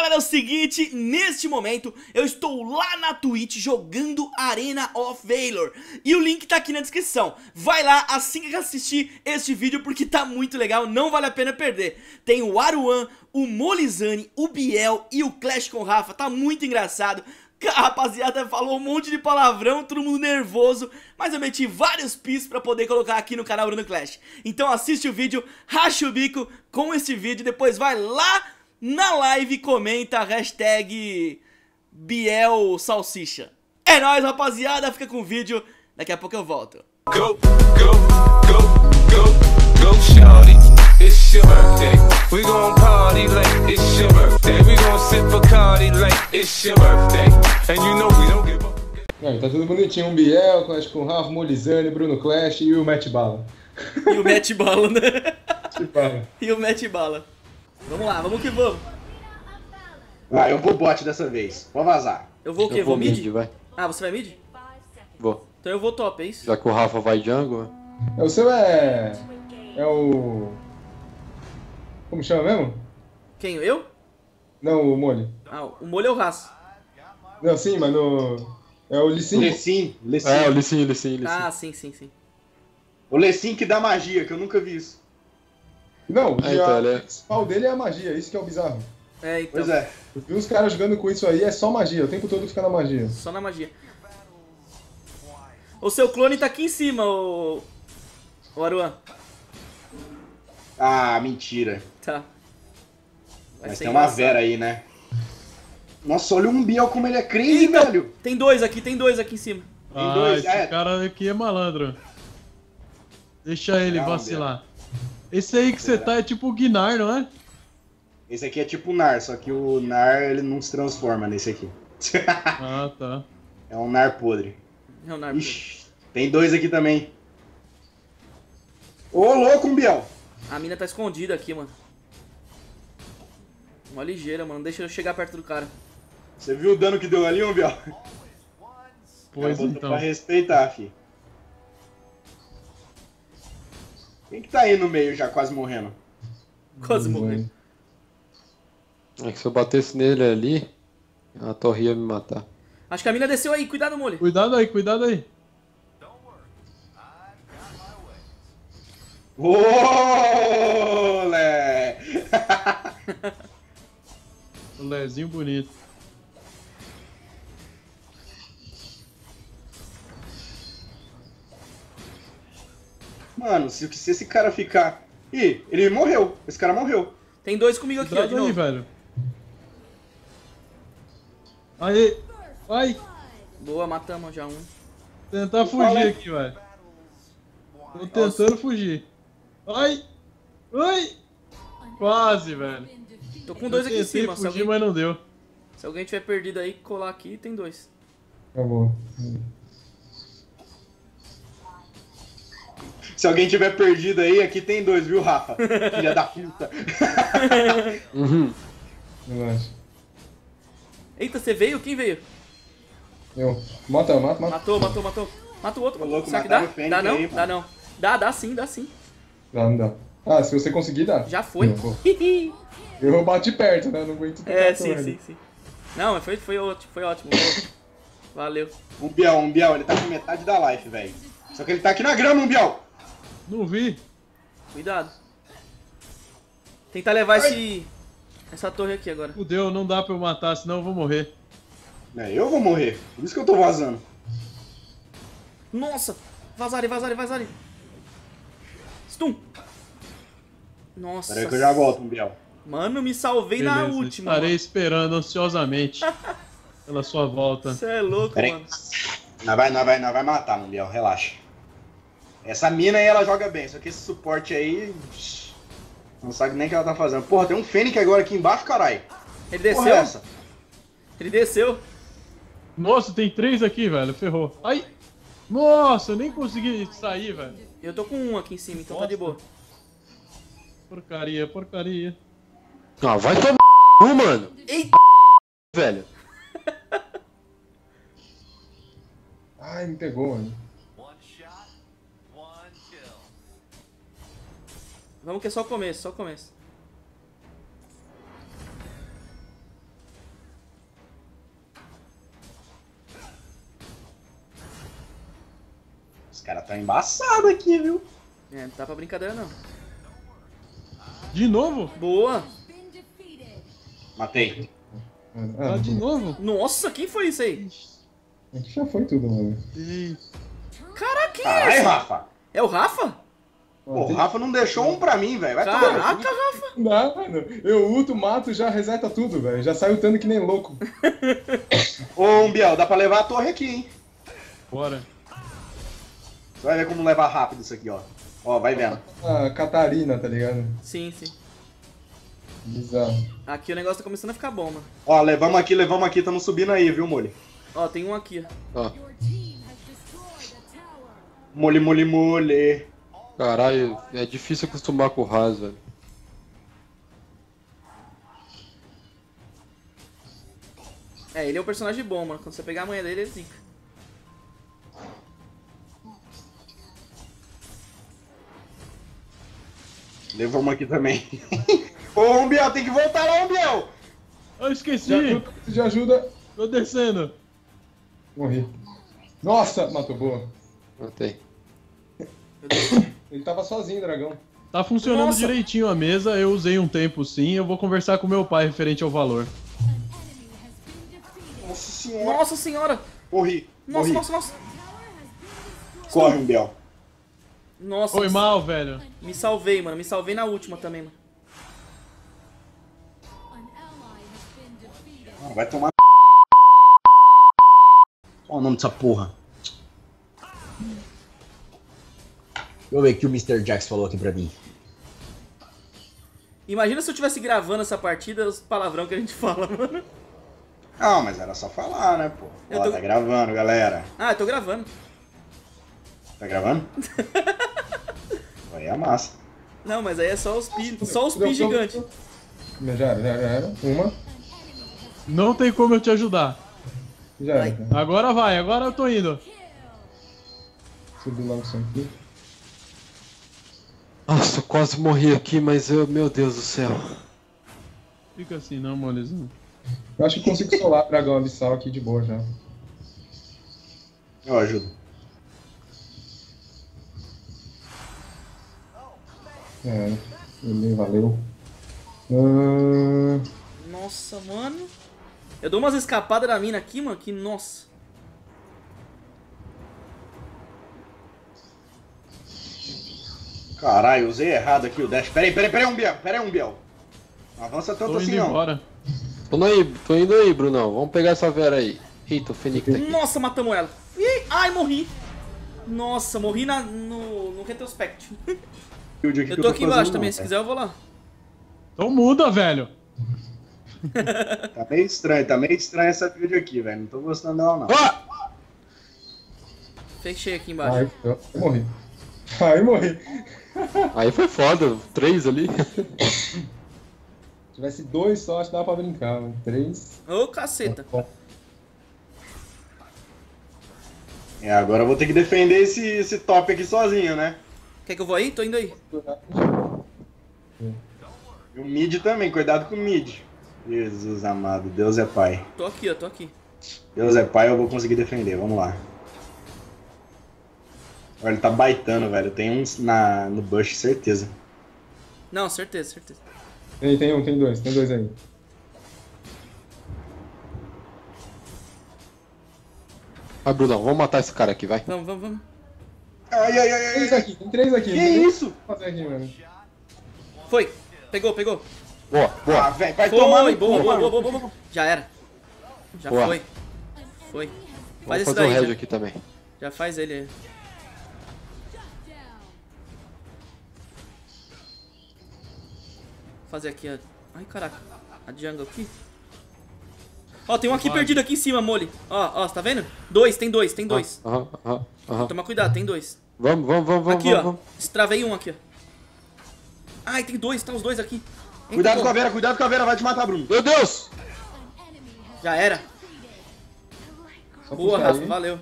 galera, é o seguinte, neste momento eu estou lá na Twitch jogando Arena of Valor e o link tá aqui na descrição. Vai lá assim que assistir este vídeo porque tá muito legal, não vale a pena perder. Tem o Aruan, o Molizane, o Biel e o Clash com o Rafa, tá muito engraçado. A rapaziada falou um monte de palavrão, todo mundo nervoso, mas eu meti vários pis pra poder colocar aqui no canal Bruno Clash. Então assiste o vídeo, racha o bico com esse vídeo, depois vai lá na live e comenta a hashtag Biel Salsicha. É nóis, rapaziada, fica com o vídeo, daqui a pouco eu volto. Go, go, go, go, go, shawty, it's your birthday. We gon' party like it's your birthday. We gon' sip Bacardi like it's your birthday. And you know we don't give up. Tá tudo bonitinho, um Biel, Clash com o Rafa, Molizane, Bruno Clash e o Matt Bala. E o Matt Bala, né? Bala. E o Matt Bala. Vamos lá, vamos que vamos. Eu vou bot dessa vez. Vou vazar. Eu vou o quê? Eu vou mid? mid, vai. Ah, você vai mid? Vou. Então eu vou top, é isso? Já que o Rafa vai jungle, O seu é o... Como chama mesmo? Quem? Eu? Não, o Moli. Ah, o molho é o Raço. Não, sim, mas no... É o Lee Sin. Lecim. É, o Lee Sin. Ah, sim, sim, sim. O Lecim que dá magia, que eu nunca vi isso. Não, então, o principal dele é a magia, isso que é o bizarro. É, então. Pois é. Eu vi uns caras jogando com isso aí, é só magia, o tempo todo fica na magia. Só na magia. O seu clone tá aqui em cima, o Aruan. Ah, mentira. Tá. Vai Mas ser tem uma engraçado. Vera aí, né? Nossa, olha um Biel como ele é crazy, velho. Tem dois aqui em cima. Tem dois, esse cara aqui é malandro. Deixa ele Calma, vacilar. Esse aí que você tá é tipo o Gnar, não é? Esse aqui é tipo o Nar, só que o Nar ele não se transforma nesse aqui. Ah, tá. É um Nar podre. É o Narco. Ixi, tem dois aqui também. Ô, louco, um Biel. A mina tá escondida aqui, mano. Uma ligeira, mano. Deixa eu chegar perto do cara. Você viu o dano que deu ali, um Biel? Pois Botou então. Pra respeitar, fi. Quem que tá aí no meio já quase morrendo? Quase morreu. É que se eu batesse nele ali, a torre ia me matar. Acho que a mina desceu aí. Cuidado, mole. Cuidado aí, cuidado aí. Olé! O Lezinho bonito. Mano, se esse cara ficar... Ih, ele morreu. Esse cara morreu. Tem dois comigo aqui, ó, de Cuidado aí, novo. velho. Aí. Vai. Boa, matamos já um. Tentar fugir aqui, velho. Tô tentando fugir. Ai. Ai. Quase, velho. Tô com dois aqui em Tentei cima. Se fugir, alguém, mas não deu. se alguém tiver perdido aí, colar aqui, tem dois. Acabou. Se alguém tiver perdido aí, aqui tem dois, viu, Rafa? Filha da puta. Relaxa. Eita, você veio? Quem veio? Eu. Mata. Matou. Mata o outro. Ô, louco, Será que dá? mataram o Fênix Dá não? aí, Dá não. Dá sim, dá sim. Não dá. Ah, se você conseguir, dá. Já foi. Não, pô. Eu bati perto, né? Não aguento É, tocar sim, com ele. sim. Não, mas foi ótimo. Valeu. Um Biel, ele tá com metade da life, velho. Só que ele tá aqui na grama, um Biel. Não vi. Cuidado. Tentar levar essa torre aqui agora. Fudeu, não dá pra eu matar, senão eu vou morrer. É, eu vou morrer. Por isso que eu tô vazando. Nossa! Vazare. Stun! Nossa. Pera aí que eu já volto, um Biel. Mano, me salvei na Beleza, última. estarei esperando ansiosamente pela sua volta. Você é louco, Pera aí. mano. Nós vai matar, um Biel, relaxa. Essa mina aí, ela joga bem, só que esse suporte aí... Não sabe nem o que ela tá fazendo. Porra, tem um Fênix agora aqui embaixo, caralho. Ele Porra é desceu. essa? Ele desceu. Nossa, tem 3 aqui, velho. Ferrou. Ai! Nossa, eu nem consegui sair, velho. Eu tô com um aqui em cima, então tá de boa. Porcaria. Ah, vai tomar mano. Eita! Velho. Ai, me pegou, mano. Vamos que é só o começo, Os caras tão embaçados aqui, viu? É, não tá pra brincadeira não. De novo? Boa. Matei. Ah, de novo? Nossa, quem foi isso aí? Aqui já foi tudo, mano. Caraca, quem é Caralho, esse? Rafa. É o Rafa? Pô, o Rafa não deixou um pra mim, velho. Vai tomar no cu. Caraca, Rafa. Não dá, mano. Eu ulto, mato, já reseta tudo, velho. Já sai ultando que nem louco. Ô, Umbiel, dá pra levar a torre aqui, hein? Bora. Você vai ver como levar rápido isso aqui, ó. Ó, vai vendo. A Catarina, tá ligado? Sim, sim. Bizarro. Aqui o negócio tá começando a ficar bom, mano. Ó, levamos aqui, tamo subindo aí, viu, Mole? Ó, tem um aqui. Ó, Mole, mole, mole. caralho, é difícil acostumar com o Raz, velho. É, ele é um personagem bom, mano. Quando você pegar a manha dele, ele zica. Levamos aqui também. Ô, Umbiel, tem que voltar lá, Umbiel. Eu esqueci. Já ajuda. Tô descendo. Morri. Nossa, matou, boa. Matei. Ele tava sozinho, dragão. Tá funcionando Nossa. direitinho a mesa, eu usei um tempo sim, eu vou conversar com meu pai referente ao valor. Nossa senhora. Nossa senhora. Morri. Nossa, Morri. nossa, nossa. Corre, Umbiel. Nossa. Foi mal, velho. Me salvei, mano. Me salvei na última também, mano. Ah, vai tomar. Qual o nome dessa porra? Deixa eu ver o que o Mr. Jax falou aqui pra mim. Imagina se eu tivesse gravando essa partida, os palavrão que a gente fala, mano. Não, mas era só falar, né, pô? Eu Ó, tô- tá gravando, galera. Ah, eu tô gravando. Tá gravando? Aí é massa. Não, mas aí é só os pi gigantes. Já era. Uma. Não tem como eu te ajudar. Já era. Ai. Cara. Agora vai, agora eu tô indo. Subi logo isso aqui. Nossa, eu quase morri aqui, mas eu, meu Deus do céu. Fica assim, não, molezinho. Eu acho que consigo solar dragão abissal aqui de boa já. Eu ajudo. É, ele valeu. Nossa, mano. Eu dou umas escapadas da mina aqui, mano, que nossa. Caralho, usei errado aqui o dash. Peraí, Umbiel. Não avança tanto Tô assim, indo não. embora. Tô indo aí, Brunão. Vamos pegar essa Vera aí. Eita, o Fênix tá aqui. Nossa, matamos ela. Ih, ai, morri. Nossa, morri no retrospect. Eu tô aqui embaixo também, se quiser eu vou lá. Então muda, velho. Tá meio estranho essa build aqui, velho. Não tô gostando dela, não. Ah! Fechei aqui embaixo. Ai, eu morri. Ai, morri. Aí foi foda, 3 ali. Se tivesse 2 só, acho que dava pra brincar, mano. 3. Ô, caceta. Bom. É, agora eu vou ter que defender esse top aqui sozinho, né? Quer que eu vou aí? Tô indo aí. E o mid também, cuidado com o mid. Jesus amado, Deus é pai. Tô aqui, ó, tô aqui. Deus é pai, eu vou conseguir defender, vamos lá. Olha, ele tá baitando, velho. Tem uns no bush, certeza. Não, certeza, certeza. Tem dois aí. Vai, Brunão, vamos matar esse cara aqui, vai. Vamos, vamos, vamos. Ai. Tem 3 aqui. Que não tem isso? o que fazer aqui, mano. Foi. Pegou, pegou. Boa, boa. Ah, velho, vai tomar Foi, no boa, cu, boa, mano. boa, boa, boa. Já era. Já Boa. foi. Foi. Faz Vamos esse fazer o daí, Red já. aqui também. Já faz ele aí. Vou fazer aqui a... Ai, caraca. A jungle aqui. Ó, tem um aqui perdido aqui em cima, Mole. Ó, você tá vendo? Tem dois. Aham. Toma cuidado, tem 2. Vamos. Aqui, ó. Estravei um aqui, ó. Ai, tem 2, tá os 2 aqui. Entra, Cuidado pô. com a Vera, vai te matar, Bruno. Meu Deus! Já era. Só Boa, puxar Rafa, aí. valeu.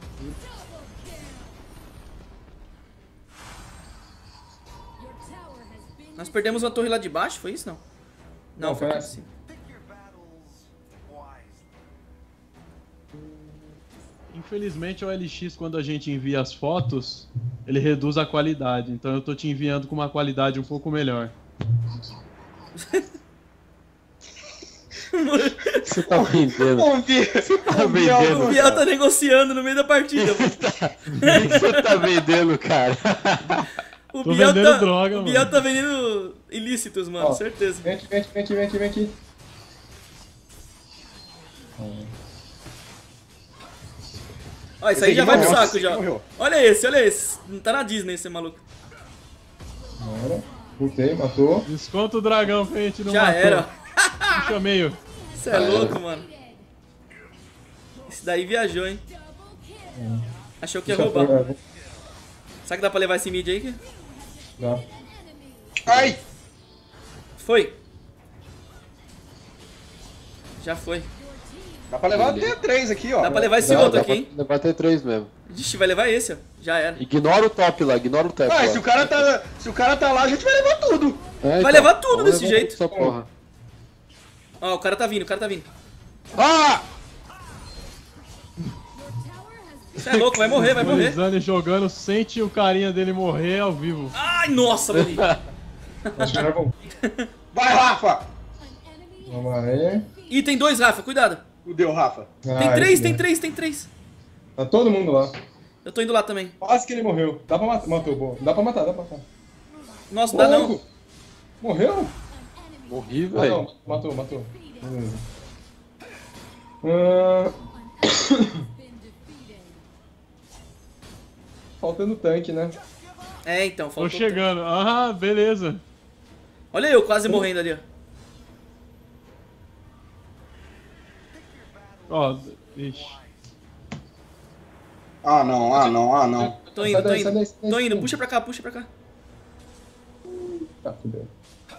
Nós perdemos uma torre lá de baixo, foi isso não? Não, Não, foi foi aqui de essa. cima. Infelizmente o LX, quando a gente envia as fotos, ele reduz a qualidade. Então eu tô te enviando com uma qualidade um pouco melhor. Você tá vendendo. O Biel, Tá vendendo. O Biel tá negociando no meio da partida. O que você tá vendendo, cara? O Tô Biel vendendo tá, droga, o Biel mano. tá vendendo ilícitos, mano, Ó, certeza. Vem aqui. Ó, isso aí Esse já aí vai pro morreu, saco esse já. aí morreu. Olha esse. Não tá na Disney esse maluco. Bora. Voltei, matou. Desconta o dragão que a gente não Já matou. era. Puxa meio. Você é louco, mano. Esse daí viajou, hein. Achou que ia roubar. Será que dá pra levar esse mid aí? Dá. Ai! Foi. Já foi. Dá pra levar até 3 aqui, ó. Dá pra levar esse Dá, outro dá aqui, hein. pra levar até 3 mesmo. Ixi, vai levar esse, ó. Já era. Ignora o top lá, ignora o top Ah, lá. se o cara tá lá, a gente vai levar tudo. É, Vai levar tudo vamos desse levar jeito. Essa porra. Ó, o cara tá vindo. Ah! Você é louco, vai morrer. O Lisane jogando, sente o carinha dele morrer ao vivo. Ai, nossa, morri. Acho que já vou. Vai, Rafa! Vamos aí. Ih, tem 2, Rafa, cuidado. Fudeu, Rafa. Tem 3, tem 3. Tá todo mundo lá. Eu tô indo lá também. Quase que ele morreu. Dá pra matar. Matou, boa. Dá pra matar. Nossa, não dá não. Louco. Morreu? Morri, Ah, velho. não. Matou. Beleza. Faltando tanque, né? É, então, Tô faltou. chegando. Ah, beleza. Olha eu quase morrendo ali, ó. Ó, ixi. Ah, não. Tô indo. Sai daí. Tô indo, puxa pra cá. Tá, fudeu.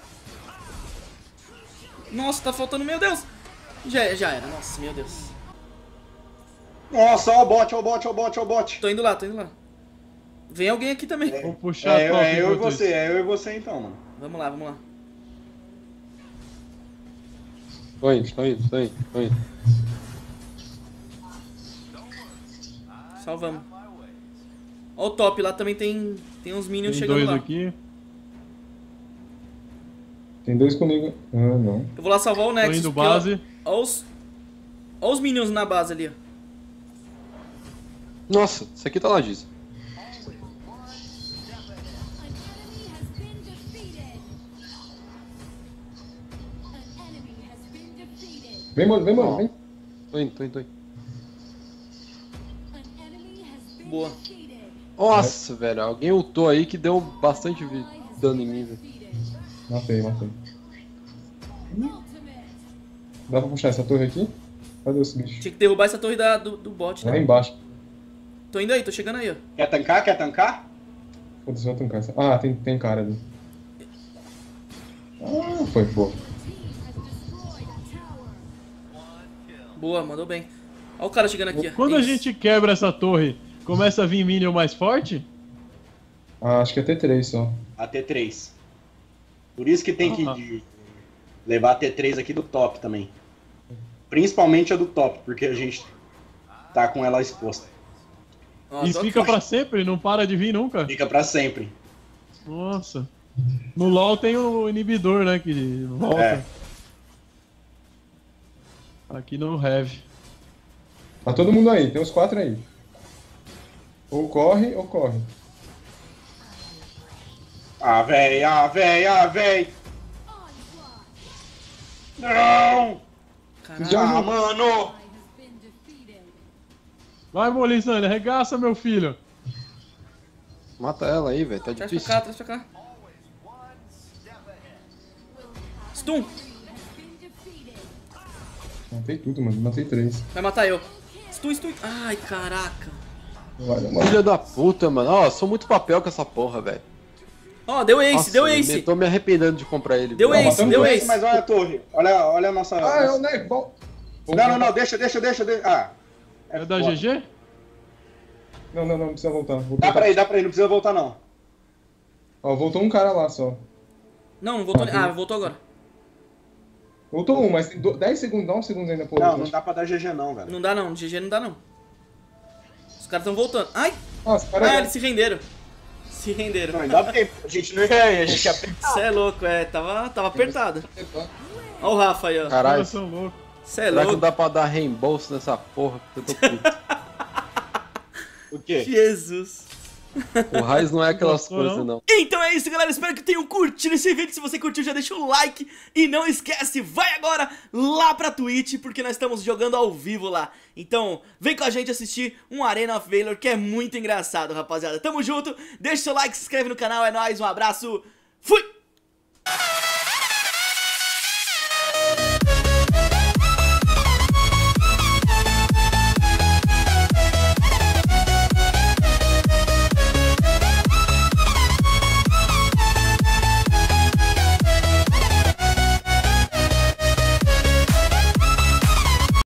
Nossa, tá faltando, meu Deus. Já era, nossa, meu Deus. Nossa, ó o bot. Tô indo lá. Vem alguém aqui também. Vou puxar top É eu e enquanto isso. você, então, mano. Vamos lá. Tô indo. Salvamos. Ó o top, lá também tem uns minions Tem chegando 2 lá. aqui. Tem 2 comigo. Ah, não. Eu vou lá salvar o Tô Nexus. indo porque, ó, base. ó os minions na base ali, ó. Nossa, isso aqui tá lá, Giz. Vem, mano, vem. Tô indo. Boa. Nossa, velho, alguém ultou aí que deu bastante dano em mim, velho. Matei. Dá pra puxar essa torre aqui? Cadê esse bicho? Tinha que derrubar essa torre do bot, Lá né? embaixo. Tô indo aí, tô chegando aí, ó. Quer tancar? Foda-se, vai tancar essa. Ah, tem cara ali. Ah, foi, pô. Boa, mandou bem. Ó o cara chegando aqui, ó. Quando a Isso. gente quebra essa torre, começa a vir minion mais forte? Ah, acho que é T3 só. A T3. Por isso que tem que levar a T3 aqui do top também. Principalmente a do top, porque a gente tá com ela exposta. Ó, Isso tô fica aqui. pra sempre, não para de vir nunca. Fica pra sempre. Nossa. No LoL tem o inibidor, né, que volta. É. Aqui no Heavy. Tá todo mundo aí, tem uns 4 aí. Ou corre. Ah, véi. Não! Caralho. Ah, mano! Vai, Molisane, arregaça, meu filho. Mata ela aí, velho, tá Traz difícil. pra cá. Stun. Matei tudo, mano. Matei 3. Vai matar eu. Stun. Ai, caraca. Vai, mano. Filha da puta, mano. Ó, sou muito papel com essa porra, velho. Ó, deu ace, Nossa, deu ace. Tô me arrependendo de comprar ele. Deu velho. ace, matamos deu dois, ace. Mas olha a torre. Olha a nossa... Ah, é o Nek. Não, deixa. Ah, É da foda. GG? Não precisa voltar. Dá pra ir, não precisa voltar não. Ó, voltou um cara lá só. Não voltou. Ah, voltou agora. Voltou um, mas tem 10 segundos, dá uns segundos ainda pro Não, outro. não dá pra dar GG não, velho. Não dá não, GG não dá não. Os caras tão voltando. Ai! Ah, esse cara Ah, eles se renderam. Se renderam. Não, ainda bem, a gente não ia, a gente ia apertar. Cê é louco, tava apertado. Ó o Rafa aí, ó. Os Caralho, caras são loucos. Cê é será que não louco. dá pra dar reembolso nessa porra? Porque eu tô puto. O quê? Jesus. O Raiz não é aquelas Gostou, coisas, não? não. Então é isso, galera. Espero que tenham curtido esse vídeo. Se você curtiu, já deixa o like. E não esquece, vai agora lá pra Twitch, porque nós estamos jogando ao vivo lá. Então, vem com a gente assistir um Arena of Valor, que é muito engraçado, rapaziada. Tamo junto. Deixa o seu like, se inscreve no canal. É nóis, um abraço. Fui!